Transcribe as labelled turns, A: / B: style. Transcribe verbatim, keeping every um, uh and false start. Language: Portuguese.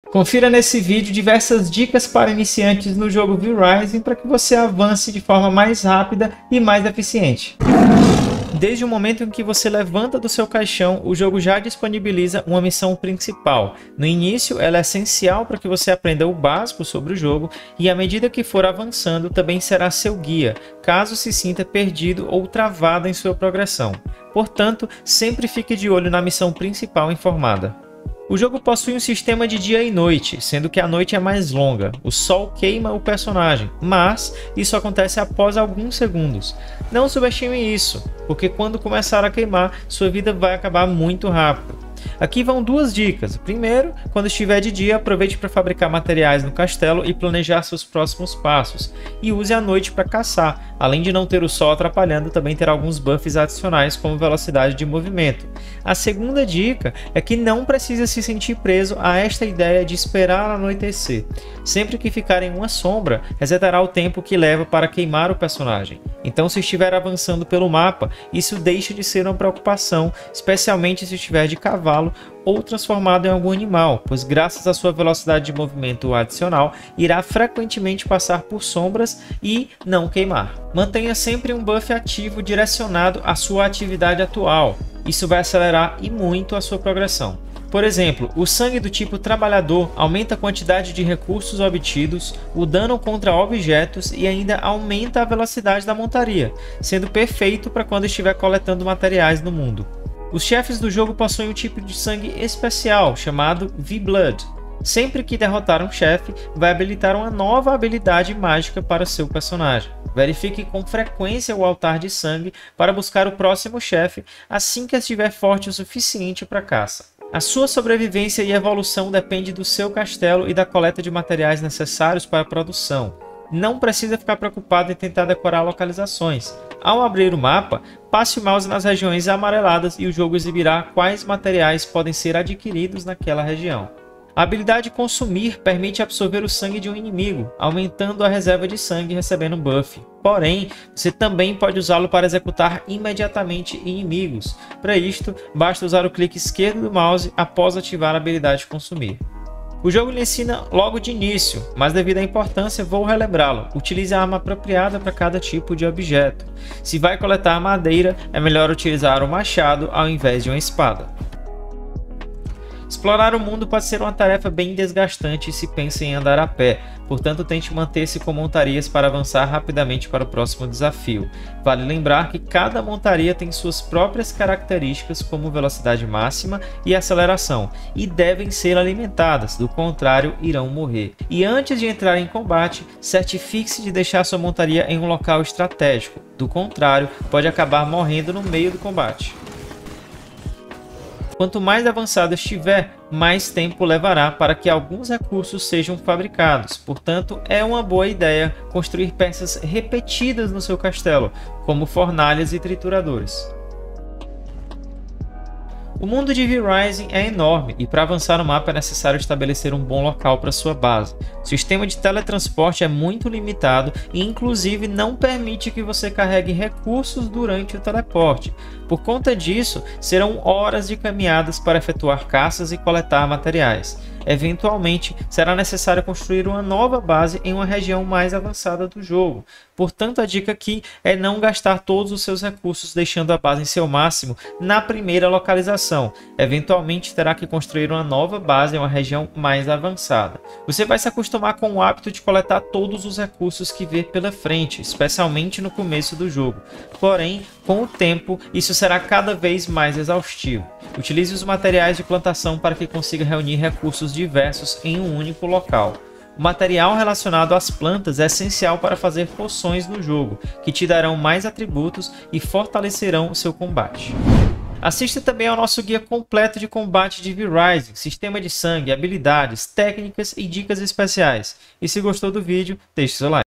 A: Confira nesse vídeo diversas dicas para iniciantes no jogo V-Rising para que você avance de forma mais rápida e mais eficiente. Desde o momento em que você levanta do seu caixão, o jogo já disponibiliza uma missão principal. No início, ela é essencial para que você aprenda o básico sobre o jogo e, à medida que for avançando, também será seu guia, caso se sinta perdido ou travado em sua progressão. Portanto, sempre fique de olho na missão principal informada. O jogo possui um sistema de dia e noite, sendo que a noite é mais longa. O sol queima o personagem, mas isso acontece após alguns segundos. Não subestime isso, porque quando começar a queimar, sua vida vai acabar muito rápido. Aqui vão duas dicas. Primeiro, quando estiver de dia, aproveite para fabricar materiais no castelo e planejar seus próximos passos. E use a noite para caçar. Além de não ter o sol atrapalhando, também terá alguns buffs adicionais como velocidade de movimento. A segunda dica é que não precisa se sentir preso a esta ideia de esperar anoitecer. Sempre que ficar em uma sombra, resetará o tempo que leva para queimar o personagem. Então, se estiver avançando pelo mapa, isso deixa de ser uma preocupação, especialmente se estiver de cavalo ou transformado em algum animal, pois graças à sua velocidade de movimento adicional, irá frequentemente passar por sombras e não queimar. Mantenha sempre um buff ativo direcionado à sua atividade atual. Isso vai acelerar e muito a sua progressão. Por exemplo, o sangue do tipo trabalhador aumenta a quantidade de recursos obtidos, o dano contra objetos e ainda aumenta a velocidade da montaria, sendo perfeito para quando estiver coletando materiais no mundo. Os chefes do jogo possuem um tipo de sangue especial chamado V-Blood. Sempre que derrotar um chefe, vai habilitar uma nova habilidade mágica para seu personagem. Verifique com frequência o altar de sangue para buscar o próximo chefe assim que estiver forte o suficiente para caça. A sua sobrevivência e evolução depende do seu castelo e da coleta de materiais necessários para a produção. Não precisa ficar preocupado em tentar decorar localizações. Ao abrir o mapa, passe o mouse nas regiões amareladas e o jogo exibirá quais materiais podem ser adquiridos naquela região. A habilidade Consumir permite absorver o sangue de um inimigo, aumentando a reserva de sangue e recebendo um buff. Porém, você também pode usá-lo para executar imediatamente inimigos. Para isto, basta usar o clique esquerdo do mouse após ativar a habilidade Consumir. O jogo lhe ensina logo de início, mas devido à importância vou relembrá-lo. Utilize a arma apropriada para cada tipo de objeto. Se vai coletar madeira, é melhor utilizar o machado ao invés de uma espada. Explorar o mundo pode ser uma tarefa bem desgastante se pensa em andar a pé, portanto tente manter-se com montarias para avançar rapidamente para o próximo desafio. Vale lembrar que cada montaria tem suas próprias características como velocidade máxima e aceleração, e devem ser alimentadas, do contrário irão morrer. E antes de entrar em combate, certifique-se de deixar sua montaria em um local estratégico, do contrário pode acabar morrendo no meio do combate. Quanto mais avançado estiver, mais tempo levará para que alguns recursos sejam fabricados. Portanto, é uma boa ideia construir peças repetidas no seu castelo, como fornalhas e trituradores. O mundo de V-Rising é enorme e para avançar no mapa é necessário estabelecer um bom local para sua base. O sistema de teletransporte é muito limitado e inclusive não permite que você carregue recursos durante o teleporte. Por conta disso, serão horas de caminhadas para efetuar caças e coletar materiais. Eventualmente, será necessário construir uma nova base em uma região mais avançada do jogo. Portanto, a dica aqui é não gastar todos os seus recursos deixando a base em seu máximo na primeira localização. Eventualmente, terá que construir uma nova base em uma região mais avançada. Você vai se acostumar com o hábito de coletar todos os recursos que vê pela frente, especialmente no começo do jogo. Porém, com o tempo, isso será cada vez mais exaustivo. Utilize os materiais de plantação para que consiga reunir recursos diversos em um único local. O material relacionado às plantas é essencial para fazer poções no jogo, que te darão mais atributos e fortalecerão o seu combate. Assista também ao nosso guia completo de combate de V-Rising, sistema de sangue, habilidades, técnicas e dicas especiais. E se gostou do vídeo, deixe seu like.